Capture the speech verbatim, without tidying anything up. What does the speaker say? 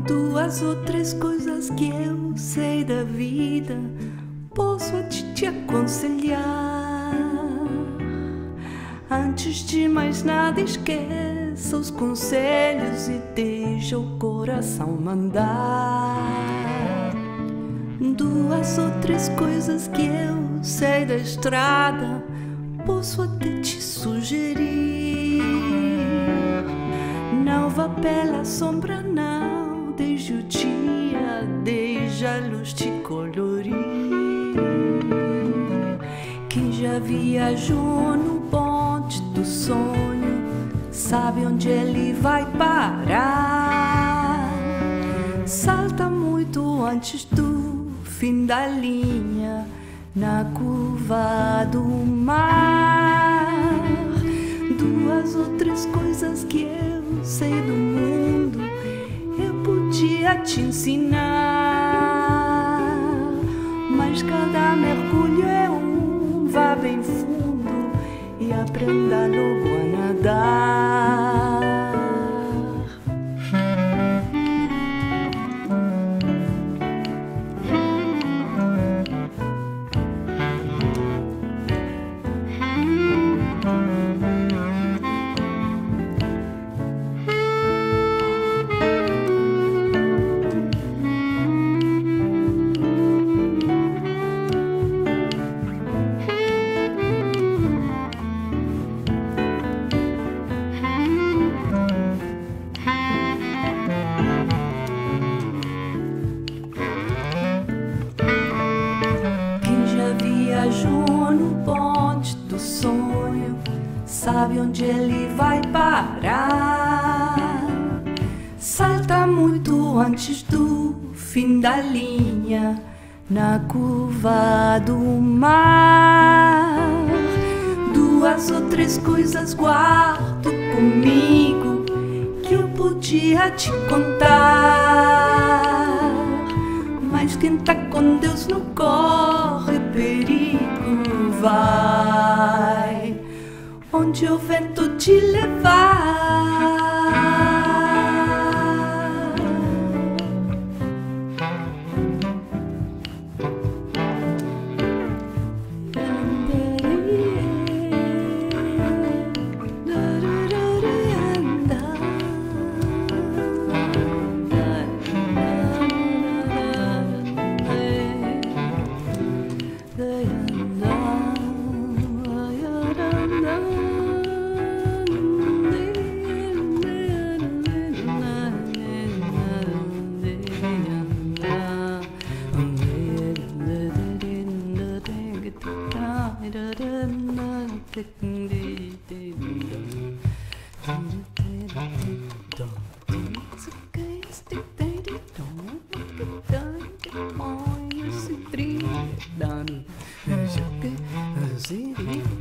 Duas ou três coisas que eu sei da vida, posso te, te aconselhar. Antes de mais nada, esqueça os conselhos e deixa o coração mandar. Duas ou três coisas que eu sei da estrada, posso até te sugerir. Não vá pela sombra, não, desde o dia, desde a luz te colorir. Quem já viajou no bonde do sonho sabe onde ele vai parar. Salta muito antes do fim da linha, na curva do mar. Duas ou três coisas que eu sei do mundo, eu podia te ensinar, mas cada mergulho é um, vá bem fundo e aprenda logo a nadar. Viajou no bonde do sonho sabe onde ele vai parar. Salta muito antes do fim da linha, na curva do mar. Duas ou três coisas guardo comigo que eu podia te contar, mas quem tá com Deus não corre perigo. Vai onde o vento te levar. Done.